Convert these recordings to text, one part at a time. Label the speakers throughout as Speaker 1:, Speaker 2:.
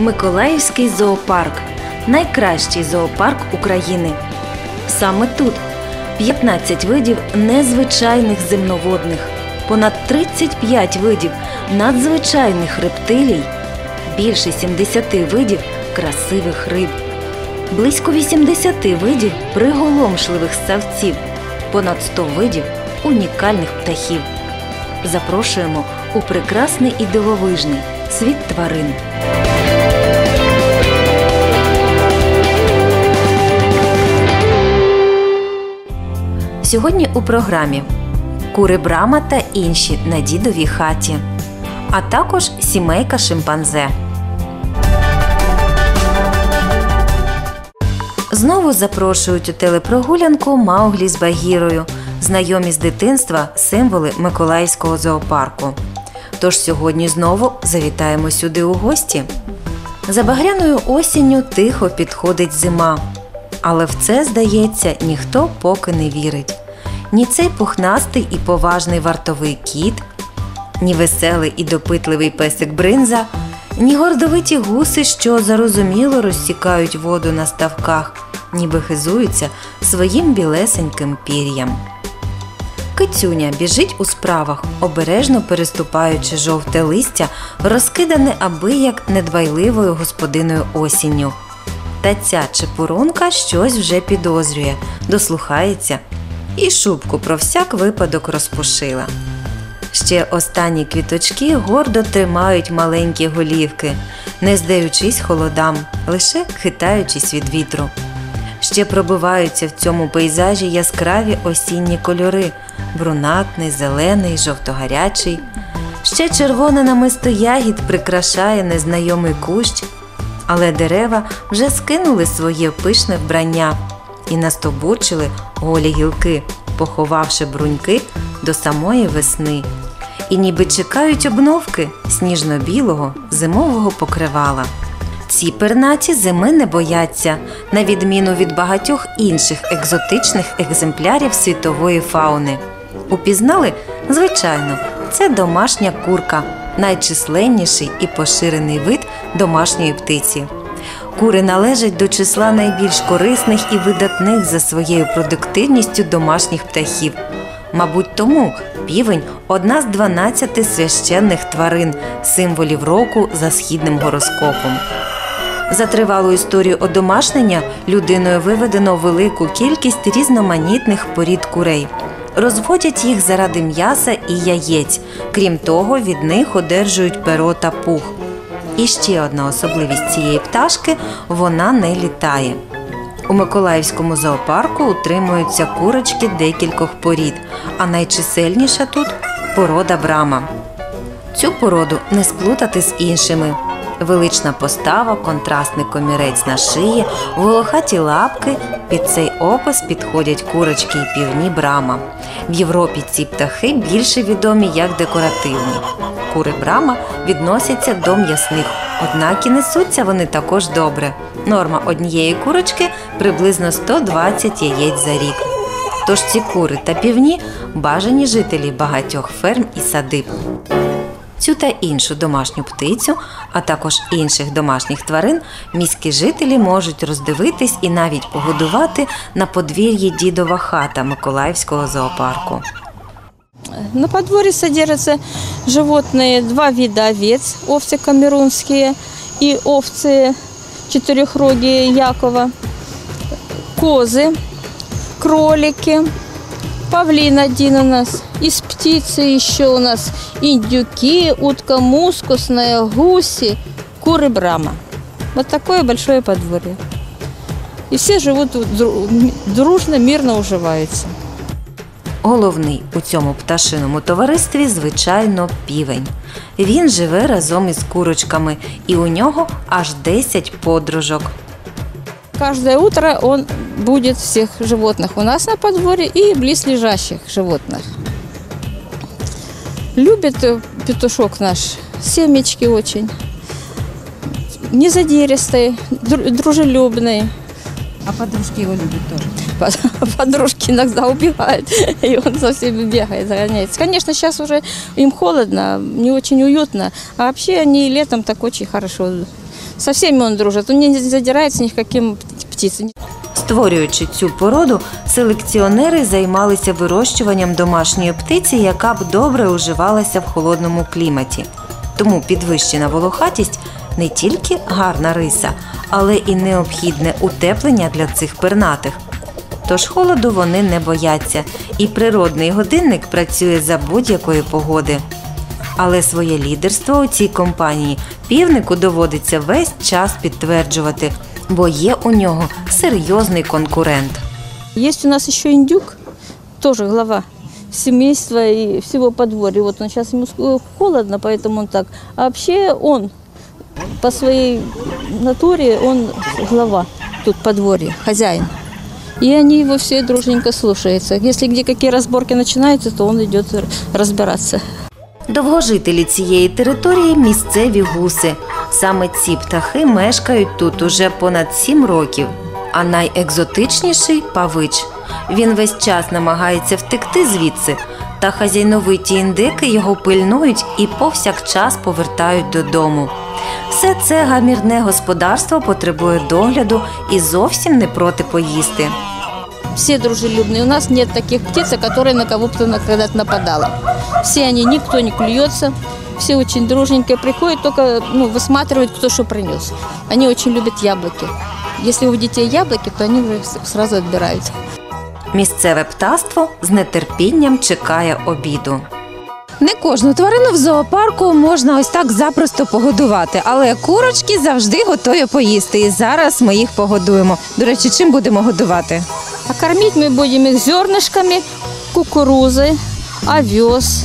Speaker 1: Миколаївський зоопарк – найкращий зоопарк України. Саме тут 15 видів незвичайних земноводних, понад 35 видів надзвичайних рептилій, більше 70 видів красивих риб, близько 80 видів приголомшливих ссавців, понад 100 видів унікальних птахів. Запрошуємо у прекрасний і дивовижний світ тварин. Сьогодні у програмі кури Брама та інші на дідовій хаті, а також сімейка шимпанзе. Знову запрошують у телепрогулянку Мауглі з Багірою, знайомі з дитинства символи Миколаївського зоопарку. Тож сьогодні знову завітаємо сюди у гості. За багряною осінню тихо підходить зима. Але в це, здається, ніхто поки не вірить. Ні цей пухнастий і поважний вартовий кіт, ні веселий і допитливий песик Бринза, ні гордовиті гуси, що зарозуміло розсікають воду на ставках, ніби хизуються своїм білесеньким пір'ям. Кицюня біжить у справах, обережно переступаючи жовте листя, розкидане абияк недбайливою господиною осінню. Та ця чепурунка щось вже підозрює, дослухається і шубку про всяк випадок розпушила. Ще останні квіточки гордо тримають маленькі голівки, не здаючись холодам, лише хитаючись від вітру. Ще пробиваються в цьому пейзажі яскраві осінні кольори – брунатний, зелений, жовтогарячий. Ще червоне намисто ягід прикрашає незнайомий кущ, але дерева вже скинули своє пишне вбрання і настобурчили голі гілки, поховавши бруньки до самої весни. І ніби чекають обновки сніжно-білого зимового покривала. Ці пернаті зими не бояться, на відміну від багатьох інших екзотичних екземплярів світової фауни. Упізнали? Звичайно, це домашня курка, найчисленніший і поширений вид домашньої птиці. Кури належать до числа найбільш корисних і видатних за своєю продуктивністю домашніх птахів. Мабуть, тому півень – одна з 12 священних тварин, символів року за східним гороскопом. За тривалу історію одомашнення людиною виведено велику кількість різноманітних порід курей. Розводять їх заради м'яса і яєць. Крім того, від них одержують перо та пух. І ще одна особливість цієї пташки – вона не літає. У Миколаївському зоопарку утримуються курочки декількох порід, а найчисельніша тут – порода Брама. Цю породу не сплутати з іншими. Велична постава, контрастний комірець на шиї, волохаті лапки – під цей опис підходять курочки і півні Брама. В Європі ці птахи більше відомі як декоративні. Кури Брама відносяться до м'ясних, однак і несуться вони також добре. Норма однієї курочки – приблизно 120 яєць за рік. Тож ці кури та півні – бажані жителі багатьох ферм і садиб. Цю та іншу домашню птицю, а також інших домашніх тварин міські жителі можуть роздивитись і навіть погодувати на подвір'ї «Дідова хата» Миколаївського зоопарку.
Speaker 2: На подворье содержатся животные, два вида овец, овцы камерунские и овцы четырехрогие Якова, козы, кролики, павлин один у нас, из птицы еще у нас индюки, утка мускусная, гуси, куры Брама. Вот такое большое подворье. И все живут дружно, мирно уживаются.
Speaker 1: Головний у цьому пташиному товаристві, звичайно, півень. Він живе разом із курочками, і у нього аж 10 подружок.
Speaker 2: Каждое утро он будет всех животных у нас на подворье и близлежащих животных. Любит петушок наш семечки очень. Незадиристый, дружелюбный.
Speaker 3: А подружки его любят тоже?
Speaker 2: Подружки иногда убегают, и он со всеми бегает, загоняется. Конечно, сейчас уже им холодно, не очень уютно, а вообще они летом так очень хорошо Со всеми он дружит, он не задирается ни к каким птицам.
Speaker 1: Створюючи цю породу, селекціонери займалися вирощуванням домашньої птиці, яка б добре уживалася в холодному кліматі. Тому підвищена волохатість – не тільки гарна риса, але і необхідне утеплення для цих пернатих. Тож холоду вони не бояться, і природний годинник працює за будь-якої погоди. Але своє лідерство у цій компанії півнику доводиться весь час підтверджувати, бо є у нього серйозний конкурент.
Speaker 2: Есть у нас еще индюк, тоже глава семейства и всего подворья. Вот он сейчас ему холодно, поэтому он так. А вообще он по своей натуре, он глава тут подворья, хозяин. И они его все дружненько слушаются. Если где какие разборки начинаются, то он идет разбираться.
Speaker 1: Довгожителі цієї території – місцеві гуси. Саме ці птахи мешкають тут уже понад 7 років. А найекзотичніший – павич. Він весь час намагається втекти звідси, та хазяйновиті індики його пильнують і повсякчас повертають додому. Все це гамірне господарство потребує догляду і зовсім не проти поїсти.
Speaker 2: Все дружелюбные. У нас нет таких птиц, которые на кого-то когда-то нападала. Все они, никто не клюется, все очень дружненько приходят, только высматривают, кто что принес. Они очень любят яблоки. Если у детей яблоки, то они уже сразу отбирают.
Speaker 1: Місцеве птаство з нетерпінням чекає обіду.
Speaker 4: Не кожну тварину в зоопарку можна ось так запросто погодувати, але курочки завжди готові поїсти. І зараз ми їх погодуємо. До речі, чим будемо годувати?
Speaker 2: А кормить мы будем их зернышками, кукурузой, овес,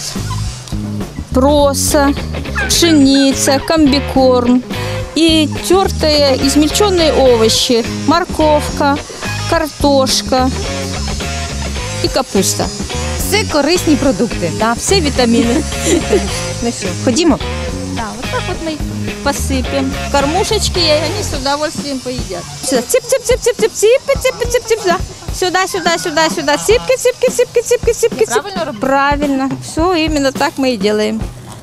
Speaker 2: проса, пшеница, комбикорм и тертые измельченные овощи, морковка, картошка и капуста.
Speaker 4: Це корисні продукти.
Speaker 2: Да, все витамины.
Speaker 4: Ходімо.
Speaker 2: Да, вот так вот мы их посыпем. Кормушечки, и они с удовольствием поедят. Сюда, цып-цып-цып-цып-цып, сюда. Сюда, сюда, сюда, сюда. Цыпки, цыпки, цыпки, цыпки, цыпки. Правильно? Правильно. Все, именно так мы и делаем.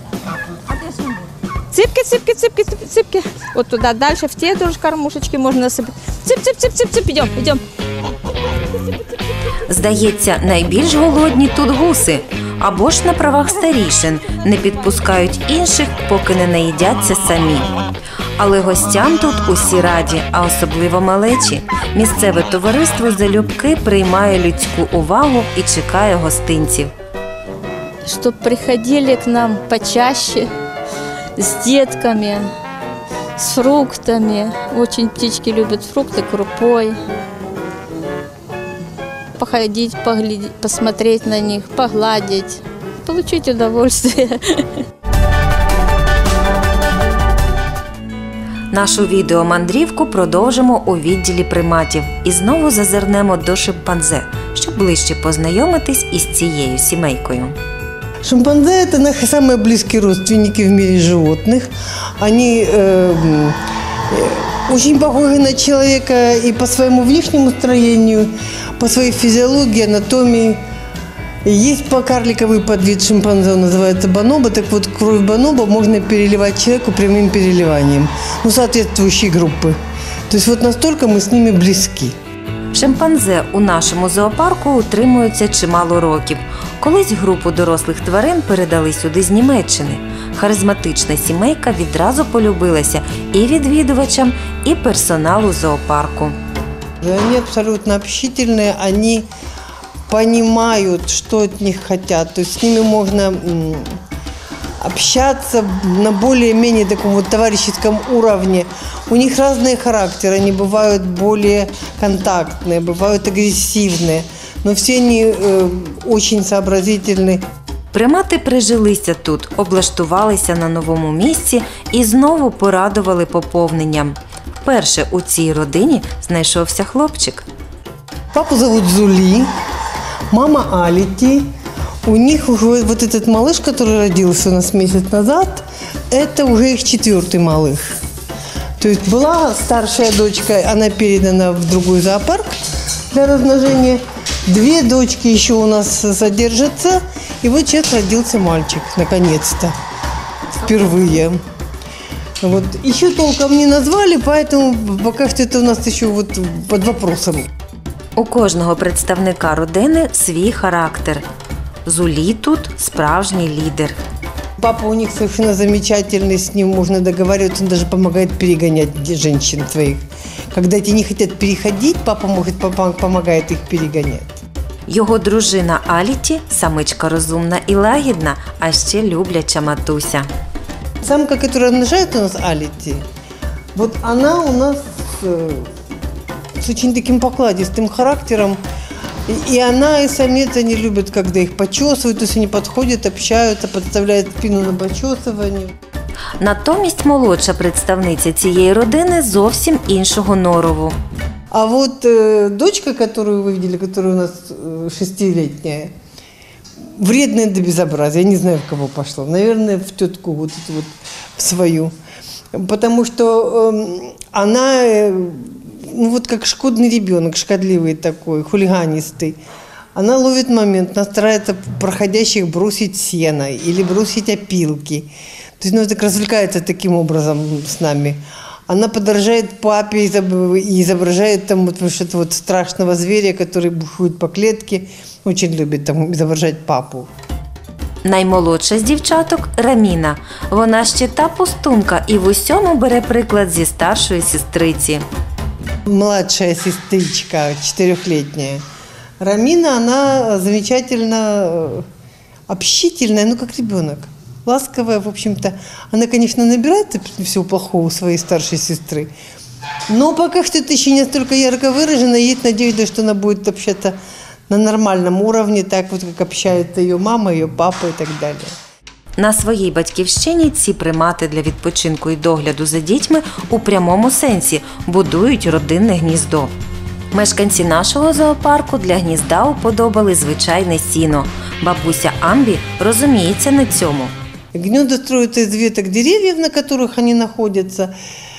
Speaker 2: Цыпки, цыпки, цыпки, цыпки, цыпки. Вот туда дальше, в те тоже кормушечки можно насыпать. Цып-цып-цып-цып-цып, идем, идем.
Speaker 1: Здається, найбільш голодні тут гуси. Або ж на правах старішин не підпускають інших, поки не наїдяться самі. Але гостям тут усі раді, а особливо малечі. Місцеве товариство залюбки приймає людську увагу і чекає гостинців.
Speaker 2: Чтоб приходили к нам почаще, с детками, с фруктами. Очень птички любят фрукты, крупой. Походить, поглядеть, посмотреть на них, погладить, получить удовольствие.
Speaker 1: Нашу відеомандрівку продовжимо у відділі приматів і знову зазирнемо до шимпанзе, щоб ближче познайомитись із цією сімейкою.
Speaker 5: Шимпанзе – это наши самые близкие родственники в мире животных. Они очень похожи на человека и по своему внешнему строению, по своей физиологии, анатомии. Есть покарликовый подвид шимпанзе, он называется бонобо. Так вот, кровь бонобо можно переливать человеку прямым переливанием, соответствующей группы. То есть вот настолько мы с ними близки.
Speaker 1: Шимпанзе у нашому зоопарку утримуються чимало років. Колись групу дорослих тварин передали сюди з Німеччини. Харизматична сімейка відразу полюбилася і відвідувачам, і персоналу зоопарку.
Speaker 5: Они абсолютно общительные, они понимают, что от них хотят. То есть с ними можно общаться на более-менее таком вот товарищеском уровне. У них разные характеры, они бывают более контактные, бывают агрессивные, но все они очень сообразительны.
Speaker 1: Примати прижилися тут, облаштувалися на новому місці і знову порадували поповненням. Вперше у цій родині знайшовся хлопчик.
Speaker 5: Папу зовут Зули, мама Алити. У них уже вот этот малыш, который родился у нас месяц назад, это уже их 4-й малыш. То есть была старшая дочка, она передана в другой зоопарк для размножения. 2 дочки еще у нас содержатся. И вот сейчас родился мальчик, наконец-то, впервые. Вот. Еще толком не назвали, поэтому пока что это у нас еще вот под вопросом.
Speaker 1: У кожного представника родини свій характер. Зулі тут справжній лідер.
Speaker 5: Папа у них совершенно замечательный, с ним можно договариваться, он даже помогает перегонять женщин своих. Когда те не хотят переходить, папа помогает их перегонять.
Speaker 1: Його дружина Аліті – самичка розумна і лагідна, а ще любляча матуся.
Speaker 5: Самка, которая рожает у нас Алити, вот она у нас с очень таким покладистым характером. И она, и самец, они любят, когда их почесывают, то есть они подходят, общаются, подставляют спину на почесывание.
Speaker 1: Натомість молодша представниця цієї родини зовсім іншого норову.
Speaker 5: А вот дочка, которую вы видели, которая у нас 6-летняя, вредная до безобразия. Я не знаю, в кого пошла. Наверное, в тетку вот эту вот свою. Потому что она, ну вот как шкодный ребенок, шкодливый такой, хулиганистый. Она ловит момент, она старается проходящих бросить сено или бросить опилки. То есть, ну, так развлекается таким образом с нами. Она подражает папе и изображает там вот что-то вот страшного зверя, который бухает по клетке. Очень любит там изображать папу.
Speaker 1: Наймолодша з дівчаток – Раміна. Вона ще та пустунка і в усьому бере приклад зі старшої сестриці.
Speaker 5: Младшая сестричка, 4-летняя. Рамина, она замечательно общительная, ну как ребенок. Ласковая, в общем-то. Она, конечно, набирает всего плохого у своей старшей сестры. Но пока что это еще не настолько ярко выражено. Есть надежда, что она будет общаться на нормальном уровне, так вот, как общается ее мама, ее папа и так далее.
Speaker 1: На своїй батьківщині ці примати для відпочинку і догляду за дітьми у прямому сенсі будують родинне гніздо. Мешканці нашого зоопарку для гнізда уподобали звичайне сіно. Бабуся Амбі розуміється на цьому.
Speaker 5: Гнезда строятся из веток деревьев, на которых они находятся.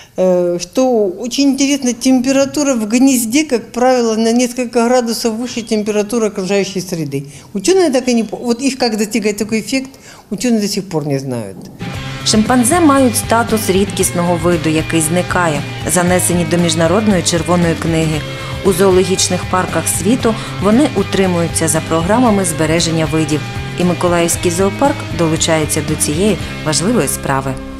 Speaker 5: Что очень интересно, температура в гнезде, как правило, на несколько градусов выше температуры окружающей среды. Ученые так и не... Вот их как достигать такой эффект, ученые до сих пор не знают.
Speaker 1: Шимпанзе мають статус рідкісного виду, який зникає, занесені до Міжнародної червоної книги. У зоологічних парках світу вони утримуються за програмами збереження видів. І Миколаївський зоопарк долучається до цієї важливої справи.